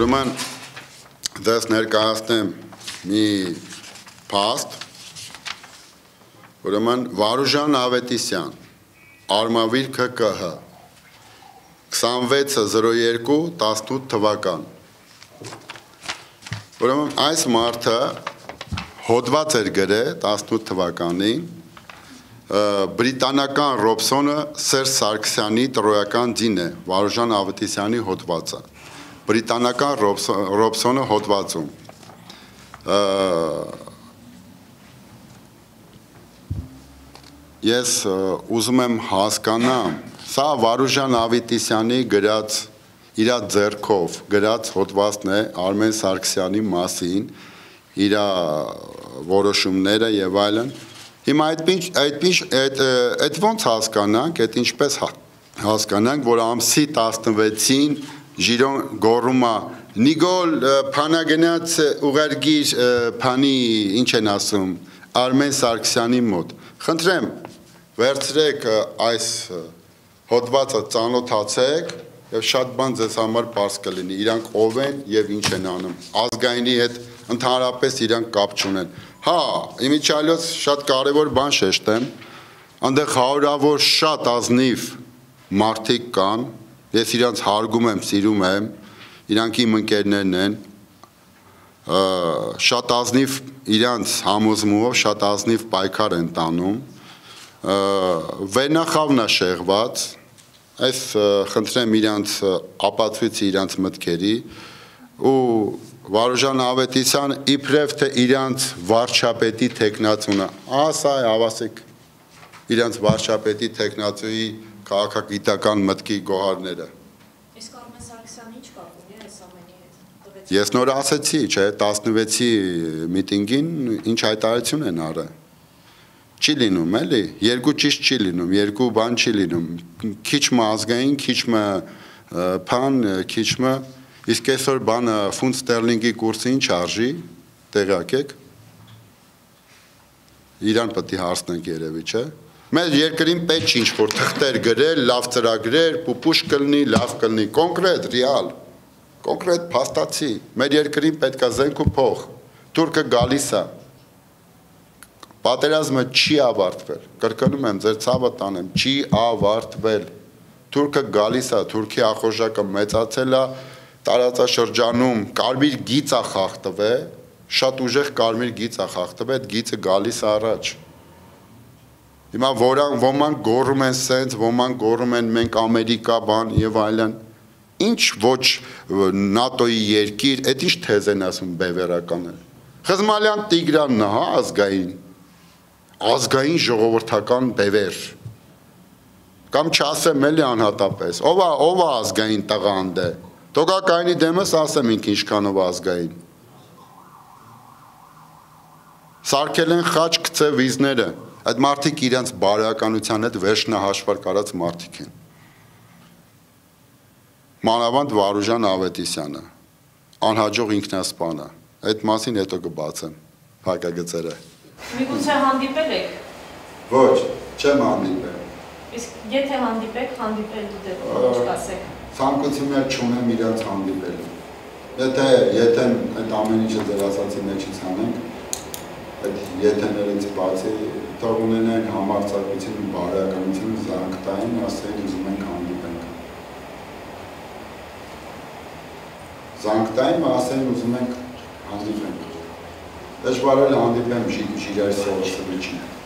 Ուրեմն դες ներկայացնեմ մի փաստ, ուրեմն Վարուժան Ավետիսյան, Արմավիր ՔԿՀ, 26.02.18 թվական։ Ուրեմն այս մարդը հոդված էր գրել 18 թվականին բրիտանական Ռոբսոնը Սերժ Սարգսյանի տրոյական ձին է, Վարուժան Ավետիսյանի հոդվածը։ Բրիտանական Ռոբսոնը հոդվածում։ Ես ուզում եմ հասկանամ, սա Վարուժան Ավետիսյանի գրած իր ձեռքով գրած հոդվածն է Արմեն Սարգսյանի մասին, իր որոշումները եւ այլն։ Հիմա այդ ոնց հասկանանք, այդ ինչպես հասկանանք, որ ամսի 16-ին Ժիրոն գոռումա Նիգոլ փանագնաց ուղարկիր փանի ինչ են ասում Արմեն Սարգսյանի մոտ։ Խնդրեմ, վերցրեք այս հոդվածը ծանոթացեք եւ շատ բան ձեզ համար པարզ կլինի, իրանք ով են եւ ինչ են անում։ Ազգայինի հետ ընդհանրապես իրանք կապ չունեն։ Հա, իմիջիալոց շատ կարևոր բան շեշտեմ, այնտեղ հարյուրավոր շատ ազնիվ մարդիկ կան, ես իրանց հարգում եմ, սիրում եմ, իրանք իմ ընկերներն են, շատ ազնիվ իրանց համոզմունքով շատ ազնիվ պայքար են տանում, վերնախավն է շեղված, այս խնդրեմ իրանց ապացույցի իրանց մտքերի ու Վարուժան Ավետիսյան իբրև թե իրանց վարչապետի տեխնացունը, ասա է ավասեք իրանց վարչապետի տեխնացուի քաղաքագիտական մտքի գոհարները։ Իսկ Արմեն Սարգսյանը ինչ կապ ունի այս ամենի հետ։ Ես նոր ասեցի, չէ, 16-ի միտինգին ինչ հայտարարություն են արել։ Չի լինում, էլի, երկու ճիշտ չի լինում, երկու բան չի լինում, քիչմը ազգային, քիչմը փան, քիչմը, իսկ այսօր բանը ֆունտ ստերլինգի կուրսը ինչ արժի, տեղյակ եք, իրան պետք է հարցնենք երևի, չէ։ Մեր երկրին պետք չի ինչ-որ թղթեր գրել, լավ ծրագրեր, պուպուշ կլինի, լավ կլինի, կոնկրետ, ռեալ, կոնկրետ փաստացի, մեր երկրին պետք է զենք ու փող, թուրքը գալիս է, պատերազմը չի ավարտվել, կրկնում եմ, ձեր ցավը տանեմ, չի ավարտվել, թուրքը գալիս է, Թուրքի ախորժակը մեծացել է, տարածաշրջանում կարմիր գիծ է խախտվել, շատ ուժեղ կարմիր գիծ է խախտվել, այդ գիծը գալիս է առաջ։ Հիմա ոմանք գոռում են սենց, ոմանք գոռում են մենք Ամերիկա բան եւ այլն։ Ինչ ոչ ՆԱՏՕ-ի երկիր, այդ ինչ թեզ են ասում բևեռականը։ Խզմալյան Տիգրանն է, հա, ազգային ժողովրդական բևեր։ Կամ չասեմ էլի անհատապես, ով է ազգային տղանդ է։ Տոկակայինի դեմս ասեմ ինք ինչքանով ազգային։ Սարքել են խաչ գծե վիզները, այդ մարդիկ իրենց բարոյականության հետ վերջնահաշվար կարած մարդիկ են։ Մանավանդ Վարուժան Ավետիսյանը, անհաջող ինքնասպան է, այդ մասին հետո կբացեմ, փակագծերը։ Միգուցե հանդիպել եք։ Ոչ, չեմ հանդիպել։ Իսկ եթե հանդիպեք, հանդիպելու դեպքում ինչ կասեք։ Ցանկություններ չունեմ իրաց հանդիպելու։ Եթե այդ ամեն ինչը ձեր ասացի մեջից անենք, այդ եթեներից բացի թող ունենան համարձակություն ու բարոյականություն զանգ տային, ասեն ուզում ենք հանդիպենք։ Զանգ տային, ասեն ուզում ենք հանդիպենք։ Դժվար է հանդիպեմ Ժիրայր Սողոսովիչին։